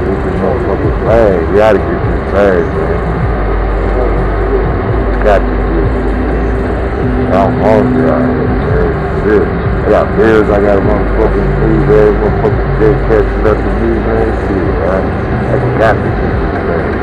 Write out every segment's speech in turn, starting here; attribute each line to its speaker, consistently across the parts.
Speaker 1: Get this motherfucking bag. You gotta get this bag, man. Got to get it. I'm hungry out here, man. Shit. I got bills, I got a motherfucking food, man. Motherfucking day catching up to me, man. Shit, man. I got to get this bag.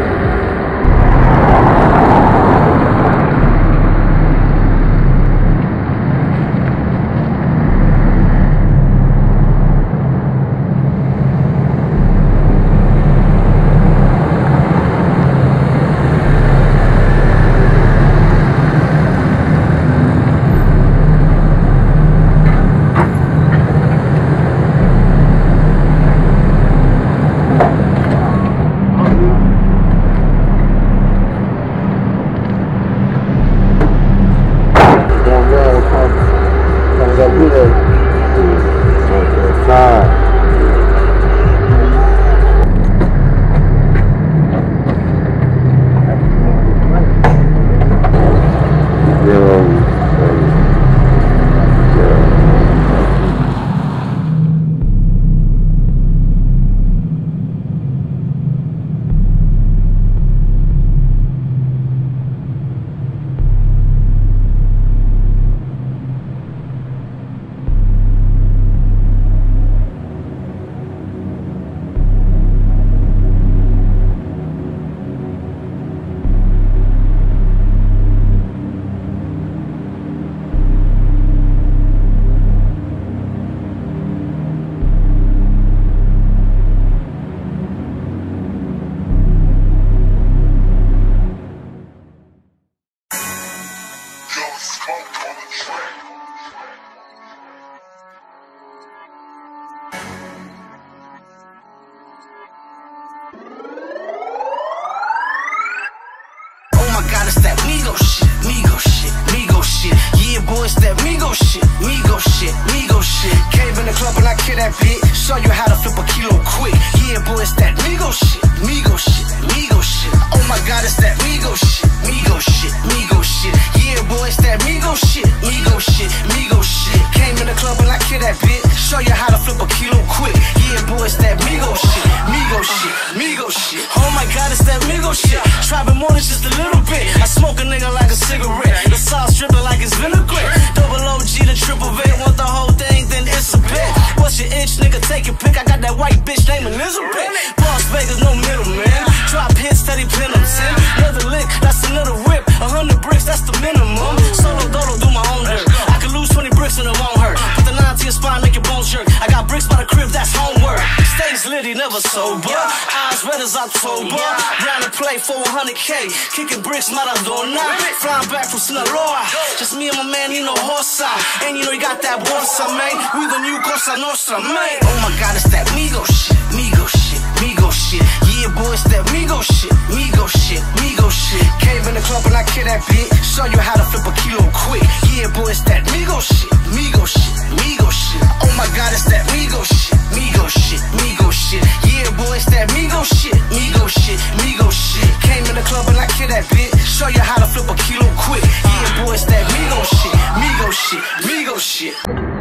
Speaker 2: Show you how to flip a kilo quick. Yeah, boy, it's that Migo shit, Migo shit, Migo shit. Oh my God, it's that Migo shit, Migo shit, Migo shit. Yeah, boy, it's that Migo shit, Migo shit, Migo shit. Came in the club and I kill that bitch. Show you how to flip a kilo quick. Yeah, boy, it's that Migo shit, Migo shit, Migo shit. Oh my God, it's that Migo shit. Trapping more than just a little bit. I smoke a nigga like a cigarette. The sauce dripping like it's vinaigrette. Double OG to triple V. Want the whole thing, then it's a bet. What's your itch, nigga? Take your pick. I got that white bitch named Elizabeth. Boss Vegas, no middleman. Drop hits, steady pin them 10. Another lick, that's another whip. 100 bricks, that's the minimum. Solo dolo, do my own dirt. I could lose 20 bricks and it won't hurt. Put the 9 to your spine, make your bones jerk. I got bricks by the crib, that's homework. Stays litty, never sober. Eyes red as October. Round and play for 100K. Kicking bricks, Maradona. Flying back from Sinaloa. Just me and my man, Nino Horsa. And you know you got that Borsa, man. We the new Cosa Nostra, man. Oh my God, it's that Migo shit, Migo shit, Migo shit. Yeah, boy, it's that Migo shit, Migo shit, Migo shit. Came in the club and I kill that bitch. Show you how to flip a kilo quick. Yeah, boy, it's that Migo shit, Migo shit, Migo shit. Oh my God, it's that Migo shit, Migo shit, Migo shit. Yeah, boy, it's that Migo shit, Migo shit, Migo shit. Came in the club and I kill that bitch. Show you how to flip a kilo quick. Yeah, boy, it's that Migo shit, Migo shit, Migo shit.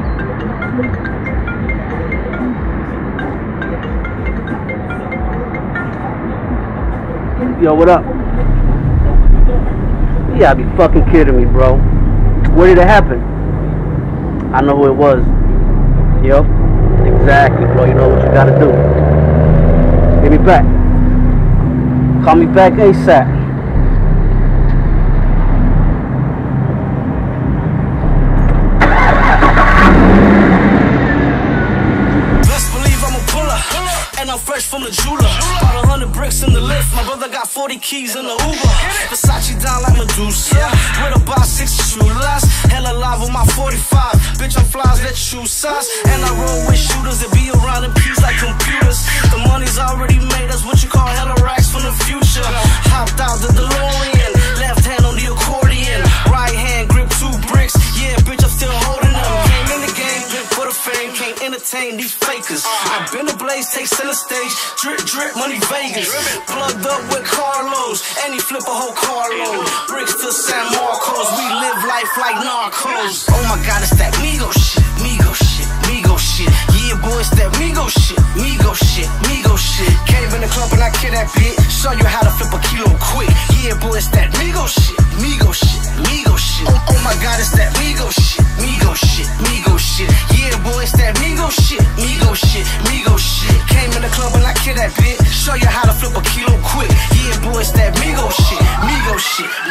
Speaker 3: Yo, what up? You gotta be fucking kidding me, bro. Where did it happen? I know who it was. Yup. Exactly, bro. You know what you gotta do. Get me back. Call me back ASAP.
Speaker 2: Fresh from the jeweler, bought 100 bricks in the lift. My brother got 40 keys in the Uber. Versace down like Medusa, with about 6 shooters. Hella live with my 45. Bitch, I'm flies that shoe size. And I roll with shooters that be around in peace like computers. The money's already made, that's what you call hella racks from the future. Hopped out the DeLorean, left hand on the accordion, right hand grip 2 bricks. Yeah, bitch, I'm still holding them. Came in the game for the fame, can't entertain these fakers. I've been a blaze, take center stage, drip, drip, money Vegas. Plugged up with Carlos, and he flip a whole carload. Bricks to San Marcos, we live life like narcos. Oh my God, it's that Migo shit, Migo shit, Migo shit. Yeah, boy, it's that Migo shit, Migo shit, Migo shit. Came in the club and I kill that bitch. Show you how to flip a kilo quick. Yeah, boy, it's that Migo shit. Migo shit. Migo shit. Oh my God, it's that Migo shit. Migo shit. Migo shit. Yeah, boy, it's that Migo shit. Migo shit. Migo shit. Came in the club and I kill that bitch. Show you how to flip a kilo quick. Yeah, boy, it's that Migo shit. Migo shit.